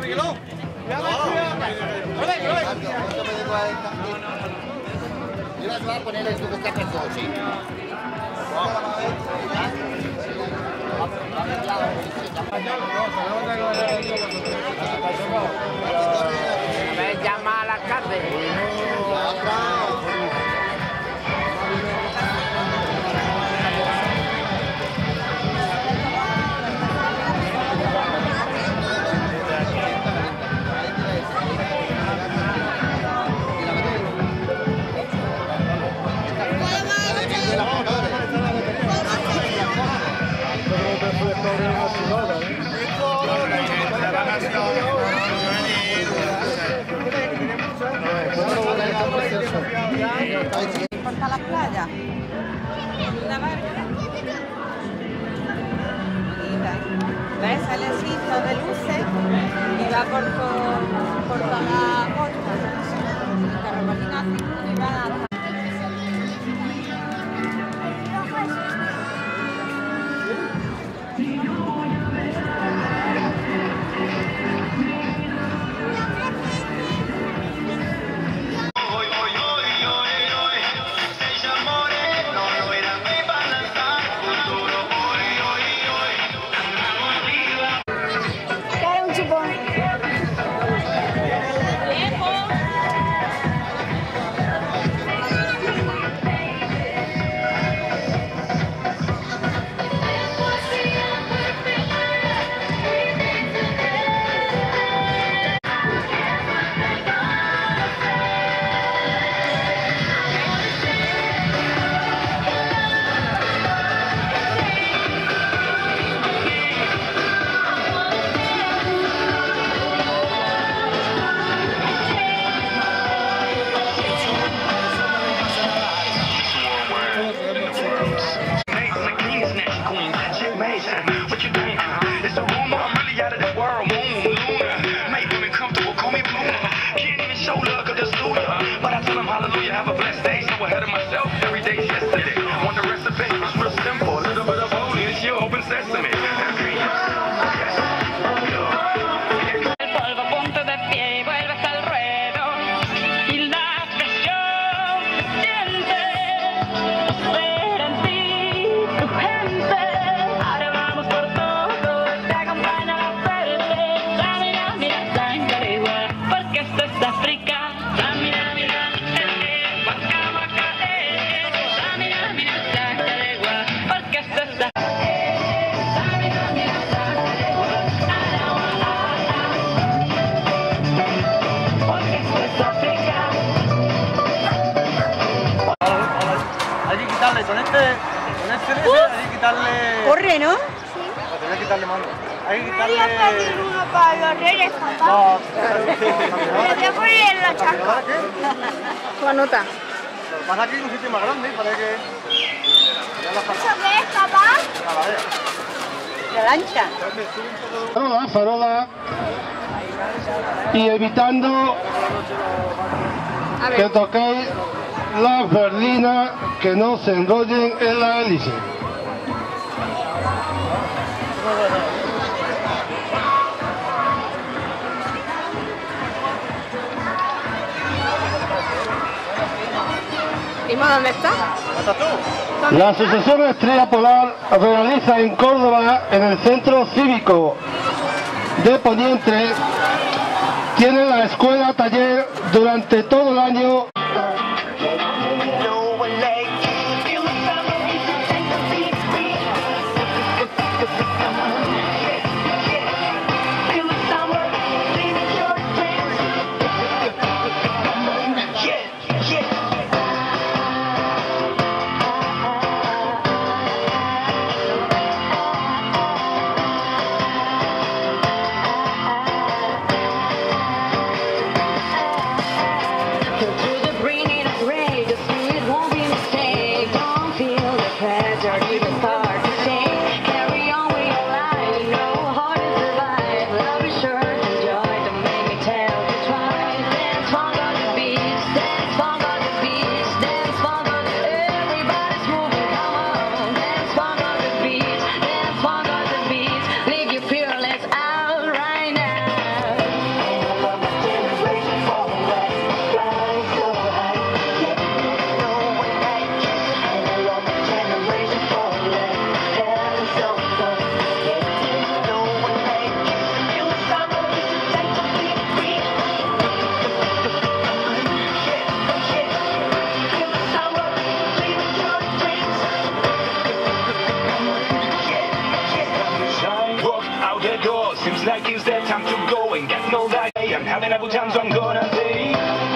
Iba a poner el tubo que está perdido, ¿sí? Llama al alcalde. ¿Importa las playas? La barca. ¿Ves? Sale así de luces y va por toda la costa. Carrepolina azul y va hasta... Corre, ¿no? Sí. Hay que quitarle mando. Hay que quitarle... Voy a pedir uno para los reyes, papá. No, Le voy a poner en la chasca. Tu nota. Lo que pasa aquí es un sitio más grande, parece que... ¿Eso qué es, papá? La lancha. Farola, farola. Y evitando que toquéis las verdinas que no se enrollen en la hélice. ¿Y dónde está? La Asociación Estrella Polar realiza en Córdoba, en el Centro Cívico de Poniente, tiene la escuela taller durante todo el año. To the green a couple times I'm gonna say.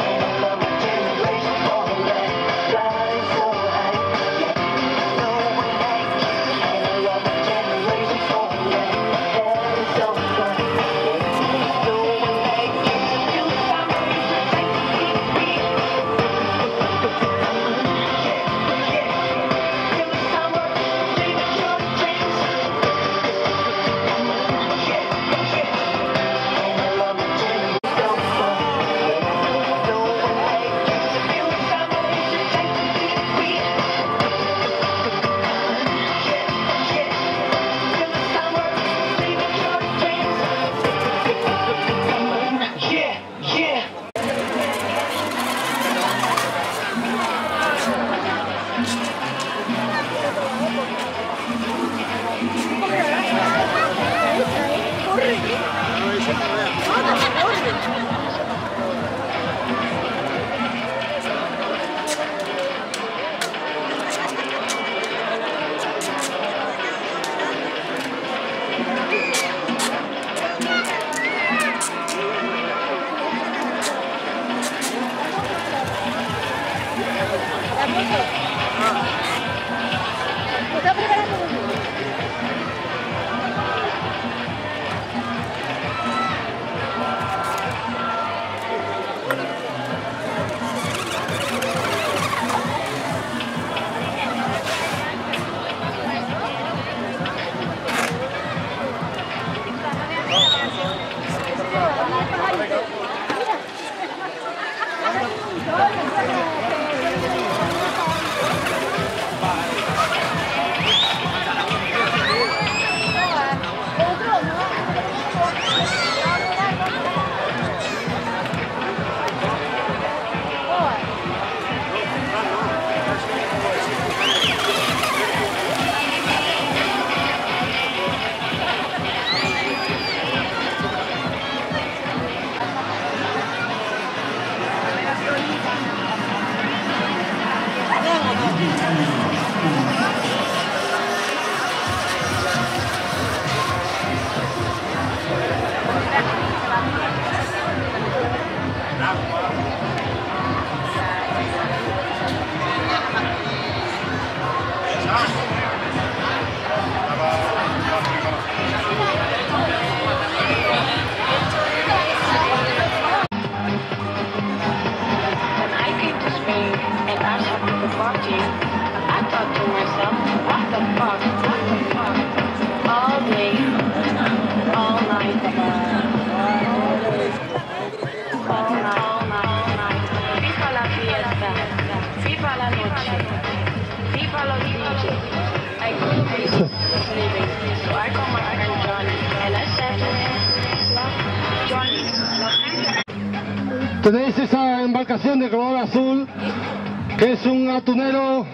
Tenéis esa embarcación de color azul, que es un atunero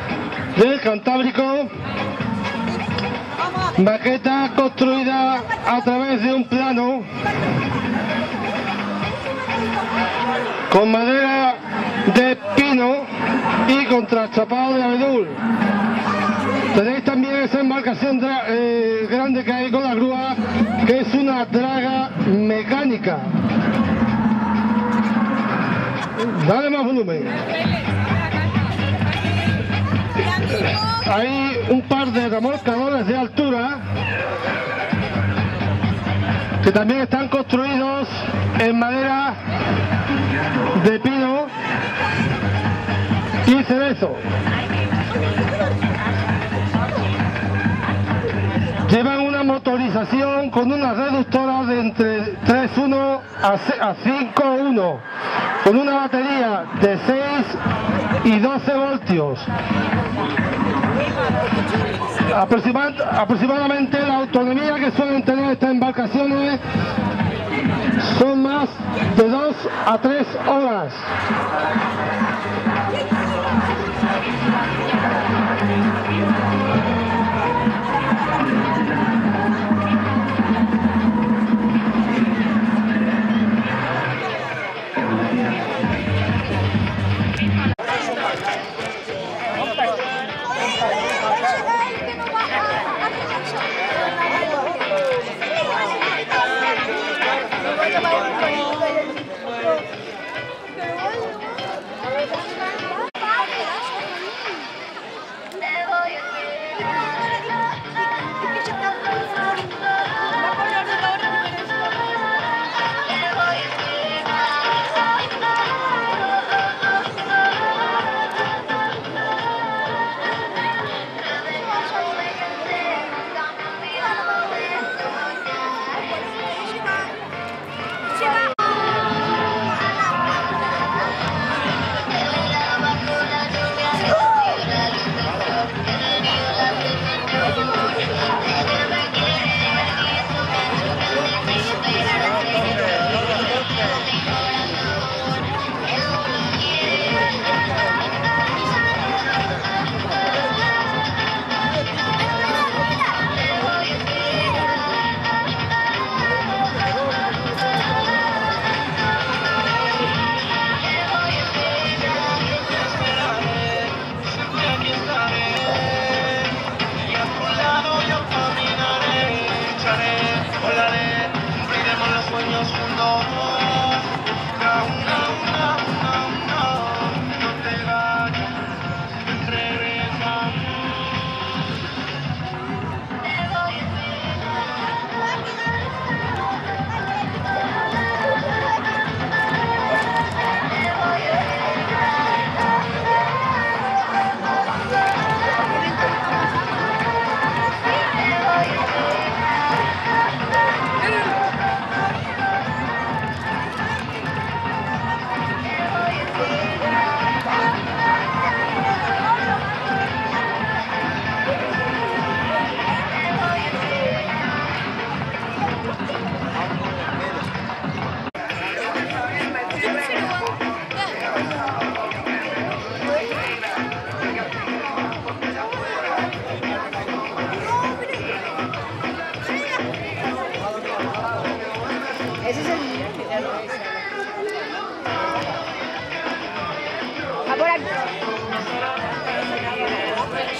del Cantábrico, maqueta construida a través de un plano con madera de pino y contrachapado de abedul. Tenéis también esa embarcación grande que hay con la grúa, que es una draga mecánica. Dale más volumen. Hay un par de remolcadores de altura que también están construidos en madera de pino y cerezo. Llevan una motorización con una reductora de entre 3.1 a 5.1, con una batería de 6 y 12 voltios. Aproximadamente la autonomía que suelen tener estas embarcaciones son más de 2 a 3 horas.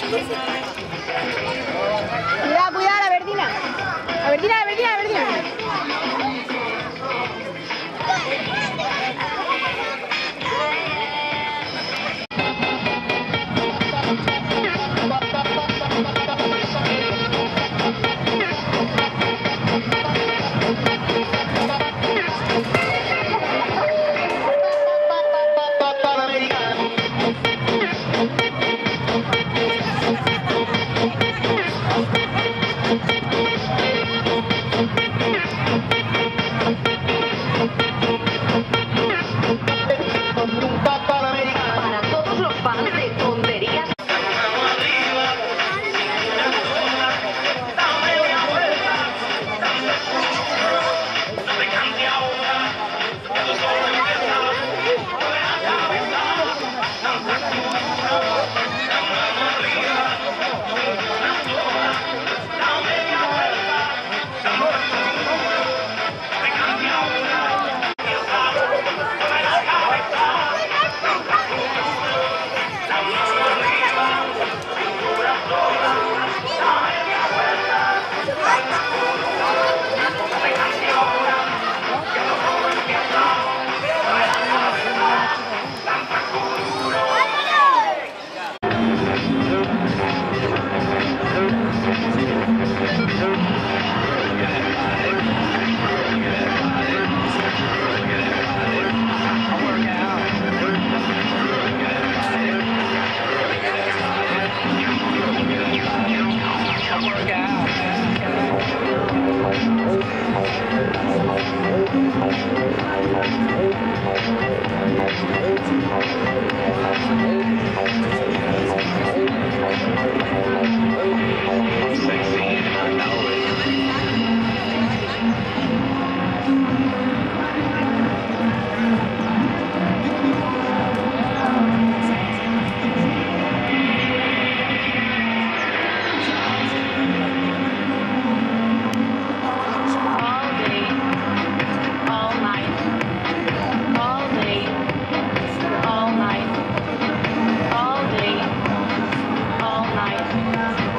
Cuidado, cuidado, la verdina. La verdina, la verdina, la verdina. Para todos los fans de tonterías. All night.